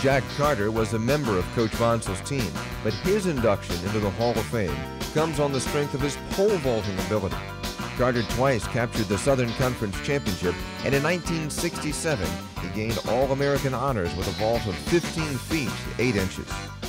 Jack Carter was a member of Coach Vonsel's team, but his induction into the Hall of Fame comes on the strength of his pole vaulting ability. Carter twice captured the Southern Conference Championship, and in 1967, he gained All-American honors with a vault of 15 feet 8 inches.